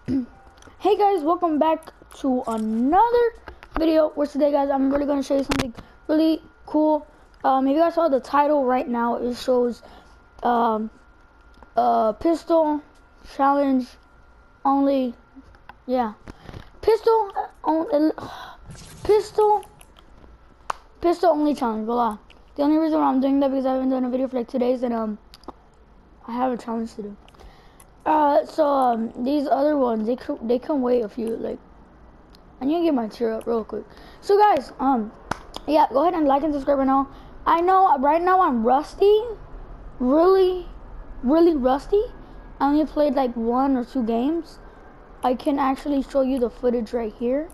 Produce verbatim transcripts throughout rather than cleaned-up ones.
Hey guys, welcome back to another video. Where today, guys, I'm really gonna show you something really cool. Um, if you guys saw the title right now, it shows um, uh, pistol challenge only. Yeah, pistol only, pistol, pistol only challenge. Voila. The only reason why I'm doing that because I haven't done a video for like two days and um, I have a challenge to do. Uh, so um, these other ones, they can, they can wait a few, like, I need to get my cheer up real quick. So guys, um, yeah, go ahead and like and subscribe right now. I know right now I'm rusty, really, really rusty. I only played like one or two games. I can actually show you the footage right here.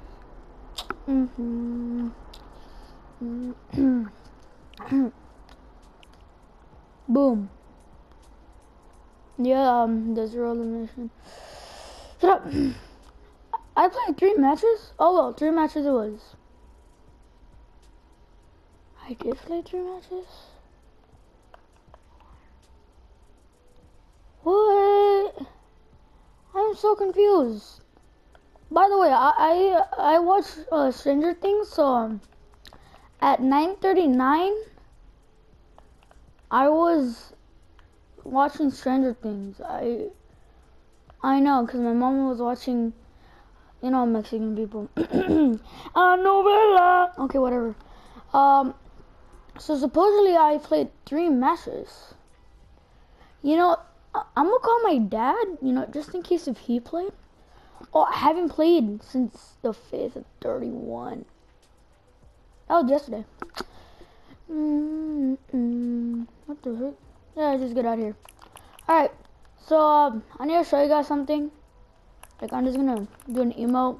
Mm-hmm. Boom. Yeah, um, the zero elimination. Shut up. I played three matches? Oh well, three matches it was. I did play three matches? What? I'm so confused. By the way, I I, I watched uh, Stranger Things, so um, at nine thirty-nine, I was watching Stranger Things. I I know, cause my mom was watching, you know, Mexican people. Ah, novela. Okay, whatever. Um, so supposedly I played three matches. You know, I I'm gonna call my dad. You know, just in case if he played. Oh, I haven't played since the fifth of thirty-one. That was yesterday. Mm-mm. What the heck? Yeah, just get out of here. Alright, so um, I need to show you guys something. Like, I'm just gonna do an emote.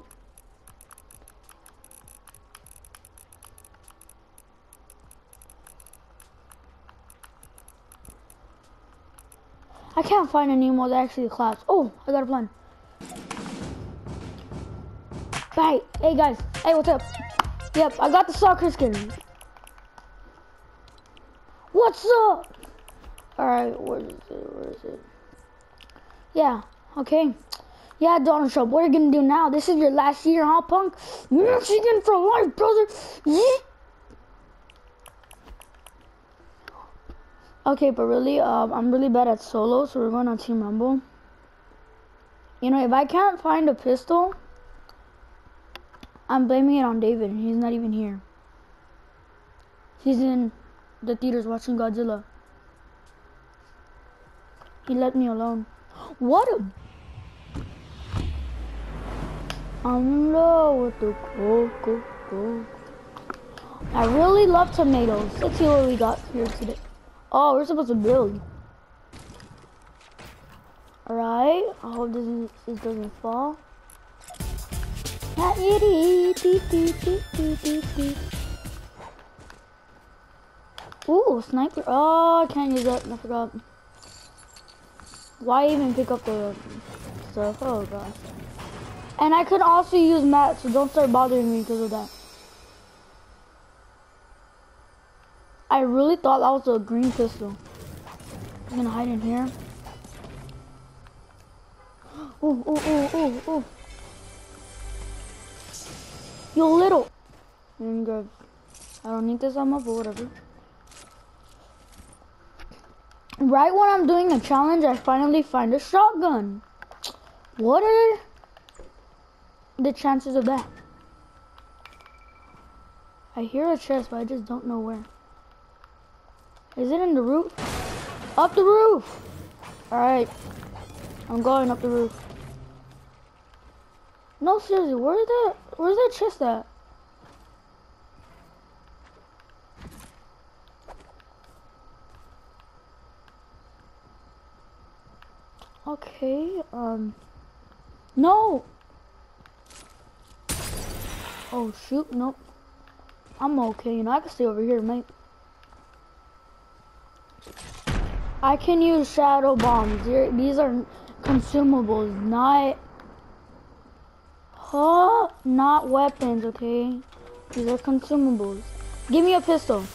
I can't find an emote that actually claps. Oh, I got a plan. Bye. Hey guys. Hey, what's up? Yep, I got the soccer skin. What's up? Alright, where is it? Where is it? Yeah, okay. Yeah, Donald Trump, what are you gonna do now? This is your last year, huh, punk? Mexican for life, brother. Yeah. Okay, but really, um, I'm really bad at solo, so we're going on Team Rumble. You know, if I can't find a pistol, I'm blaming it on David, and he's not even here. He's in the theaters watching Godzilla. He let me alone. What a... I'm in love with the Coca-Cola. I really love tomatoes. Let's see what we got here today. Oh, we're supposed to build. Alright. I hope this, is, this doesn't fall. Ooh, sniper. Oh, I can't use that. I forgot. Why even pick up the stuff? Oh, God. And I could also use Matt, so don't start bothering me because of that. I really thought that was a green pistol. I'm gonna hide in here. Ooh, ooh, ooh, ooh, ooh. You little. And grab. I don't need this ammo, but whatever. Right when I'm doing a challenge, I finally find a shotgun. What are the chances of that? I hear a chest, but I just don't know where. Is it in the roof? Up the roof! Alright. I'm going up the roof. No, seriously, where's that, where's that chest at? Okay, um... No! Oh, shoot, nope. I'm okay, you know, I can stay over here, mate. I can use shadow bombs. These are consumables, not... Huh? Not weapons, okay? These are consumables. Give me a pistol.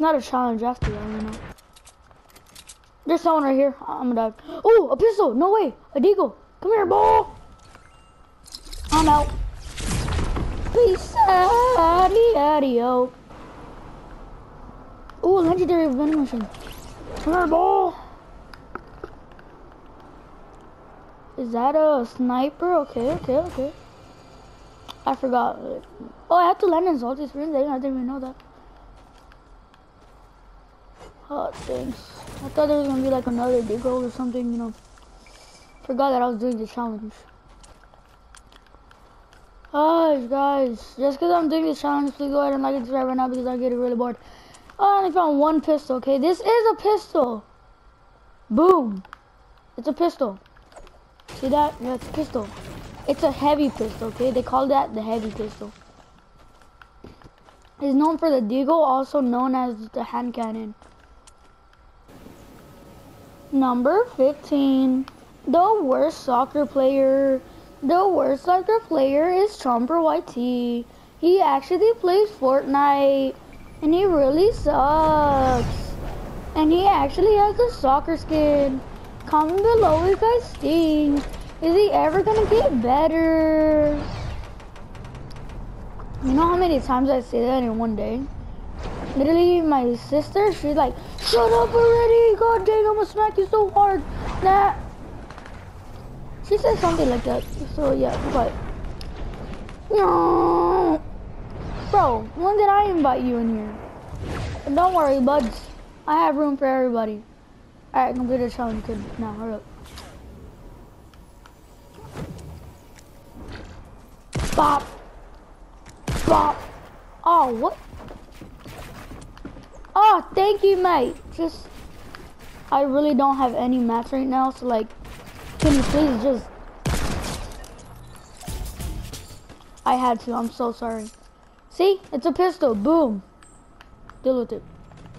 not a challenge after that, you know. There's someone right here. I'm gonna die. Oh, a pistol. No way. A deagle. Come here, boy. I'm out. Peace out. Adio. Oh, legendary vending machine. Come here, boy. Is that a sniper? Okay, okay, okay. I forgot. Oh, I have to land in salty springs. I didn't even know that. Oh, thanks. I thought there was gonna be like another deagle or something, you know. Forgot that I was doing the challenge. Hi guys, just because I'm doing this challenge, please go ahead and like and subscribe right now because I'm getting really bored. Oh, I only found one pistol, okay? This is a pistol. Boom. It's a pistol. See that? Yeah, it's a pistol. It's a heavy pistol, okay? They call that the heavy pistol. It's known for the deagle, also known as the hand cannon. Number fifteen. The worst soccer player. The worst soccer player is Chomper Y T. He actually plays Fortnite. And he really sucks. And he actually has a soccer skin. Comment below if you guys think. Is he ever gonna get better? You know how many times I say that in one day? Literally, my sister, she's like, shut up already! God dang, I'm gonna smack you so hard that... She said something like that, so yeah, but... No! Bro, when did I invite you in here? And don't worry, buds. I have room for everybody. Alright, complete the challenge, good. Now, hurry up. Bop! Bop! Oh, what? Oh, thank you, mate. Just... I really don't have any mats right now, so like... Can you please just... I had to, I'm so sorry. See? It's a pistol. Boom. Deal with it.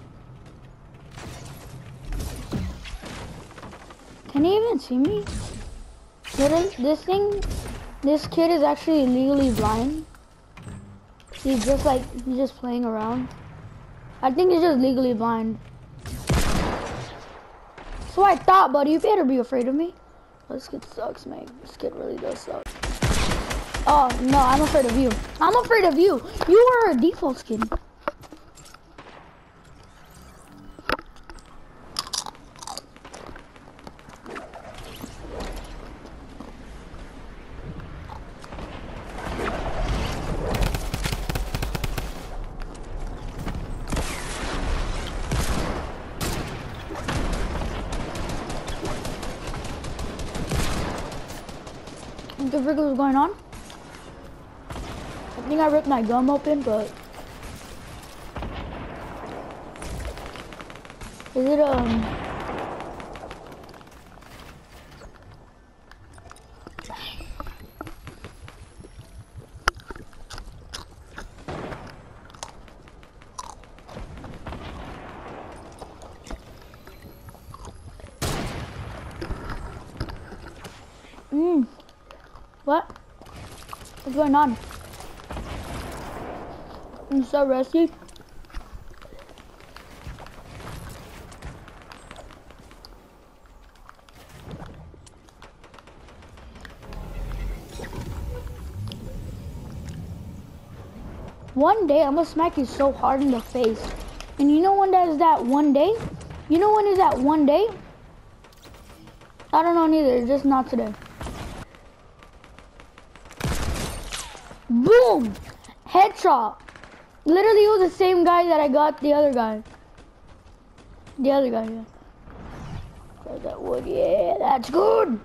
Can he even see me? Literally, this thing... This kid is actually legally blind. He's just like, he's just playing around. I think he's just legally blind. So I thought, buddy, you better be afraid of me. This kid sucks, man. This kid really does suck. Oh, no, I'm afraid of you. I'm afraid of you. You are a default skin. What the frick was going on? I think I ripped my gum open, but... Is it, um... Mmm. What? What's going on? I'm so rusty. One day I'm gonna smack you so hard in the face. And you know when that is that one day? You know when is that one day? I don't know neither, just not today. Boom! Headshot. Literally, it was the same guy that I got the other guy. The other guy, yeah. Grab that wood, yeah, that's good.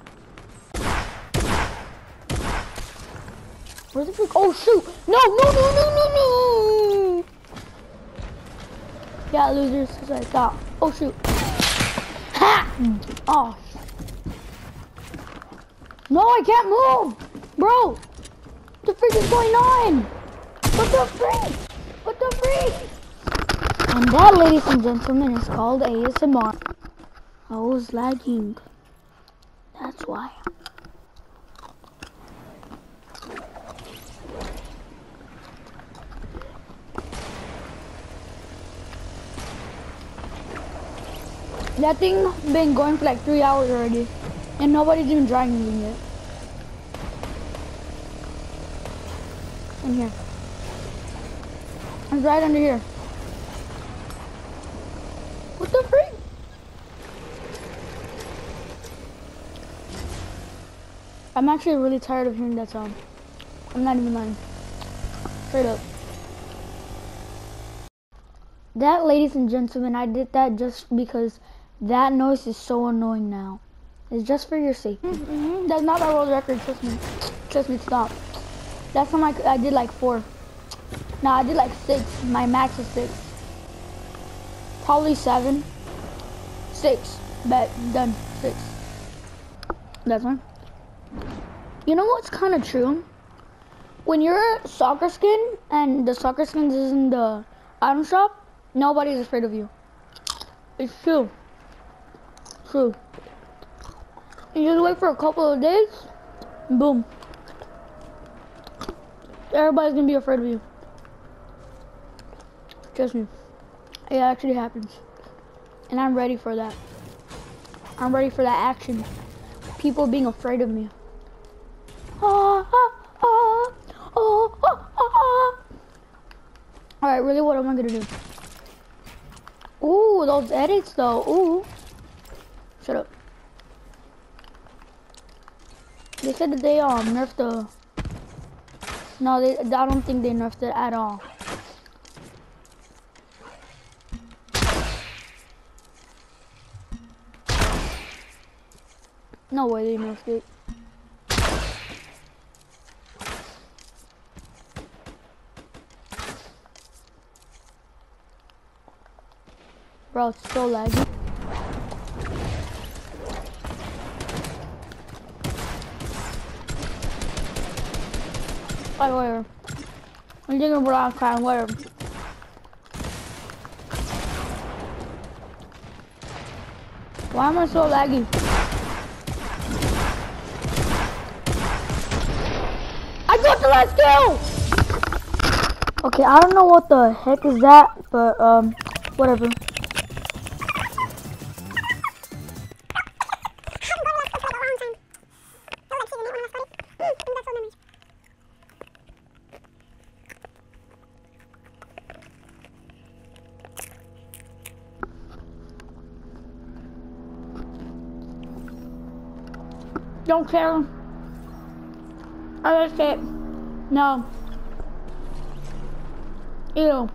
Where's the freak? Oh, shoot! No, no, no, no, no, no! Yeah, losers, because I thought. Oh, shoot. Ha! Oh. No, I can't move! Bro! What the freak is going on? What the freak? What the freak? And that, ladies and gentlemen, is called A S M R. I was lagging. That's why. That thing been going for like three hours already, and nobody's even trying anything yet. In here. It's right under here. What the freak? I'm actually really tired of hearing that sound. I'm not even lying. Straight up. That, ladies and gentlemen, I did that just because that noise is so annoying now. It's just for your safety. Mm-hmm. That's not my world record, trust me. Trust me, stop. Last time I, I did like four. No, I did like six. My max is six. Probably seven. Six. Bet. Done. Six. That's one. You know what's kind of true? When you're a soccer skin and the soccer skins is in the item shop, nobody's afraid of you. It's true. True. You just wait for a couple of days, boom. Everybody's gonna be afraid of you. Trust me. It actually happens. And I'm ready for that. I'm ready for that action. People being afraid of me. Ah, ah, ah, ah, ah, ah. Alright, really, what am I gonna do? Ooh, those edits though. Ooh. Shut up. They said that they um nerfed the. No, they. I don't think they nerfed it at all. No way they nerfed it. Bro, it's so laggy. Whatever. I'm thinking about crime, whatever. Why am I so laggy? I got the last kill! Okay, I don't know what the heck is that, but um, whatever. Don't care. I just it. No. Ew.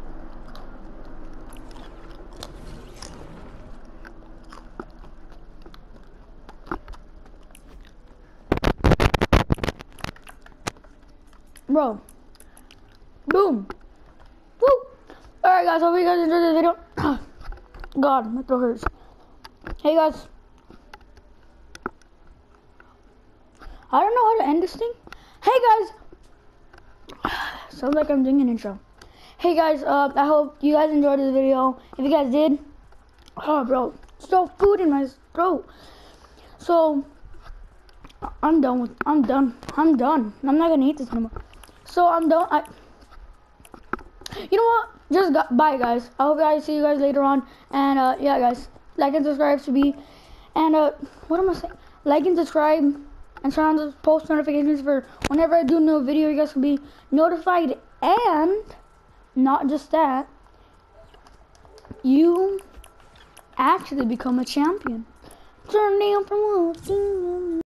Bro. Boom. Woo. Alright guys, hope you guys enjoyed this video. God, my throat hurts. Hey guys. I don't know how to end this thing. Hey guys. Sounds like I'm doing an intro. Hey guys, uh, I hope you guys enjoyed this video. If you guys did, oh bro, still food in my throat. So, I'm done with, I'm done. I'm done. I'm not gonna eat this anymore. So I'm done. I, you know what? Just got, bye guys. I hope guys see you guys later on. And uh, yeah guys, like and subscribe to be. And uh, what am I saying? Like and subscribe. And turn on the post notifications for whenever I do a new video, you guys will be notified. And not just that, you actually become a champion. Turn down from